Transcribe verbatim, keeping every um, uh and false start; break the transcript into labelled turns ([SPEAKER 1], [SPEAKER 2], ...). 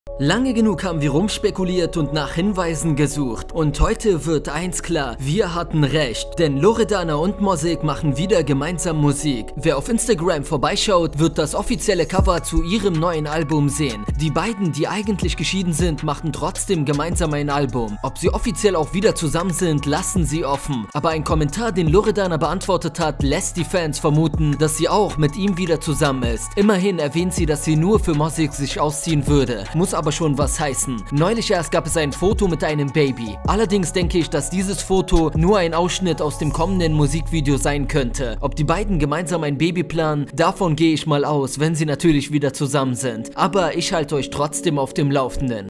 [SPEAKER 1] Lange genug haben wir rumspekuliert und nach Hinweisen gesucht. Und heute wird eins klar, wir hatten recht. Denn Loredana und Mosik machen wieder gemeinsam Musik. Wer auf Instagram vorbeischaut, wird das offizielle Cover zu ihrem neuen Album sehen. Die beiden, die eigentlich geschieden sind, machen trotzdem gemeinsam ein Album. Ob sie offiziell auch wieder zusammen sind, lassen sie offen. Aber ein Kommentar, den Loredana beantwortet hat, lässt die Fans vermuten, dass sie auch mit ihm wieder zusammen ist. Immerhin erwähnt sie, dass sie nur für Mosik sich ausziehen würde. Muss aber schon was heißen. Neulich erst gab es ein Foto mit einem Baby. Allerdings denke ich, dass dieses Foto nur ein Ausschnitt aus dem kommenden Musikvideo sein könnte. Ob die beiden gemeinsam ein Baby planen, davon gehe ich mal aus, wenn sie natürlich wieder zusammen sind. Aber ich halte euch trotzdem auf dem Laufenden.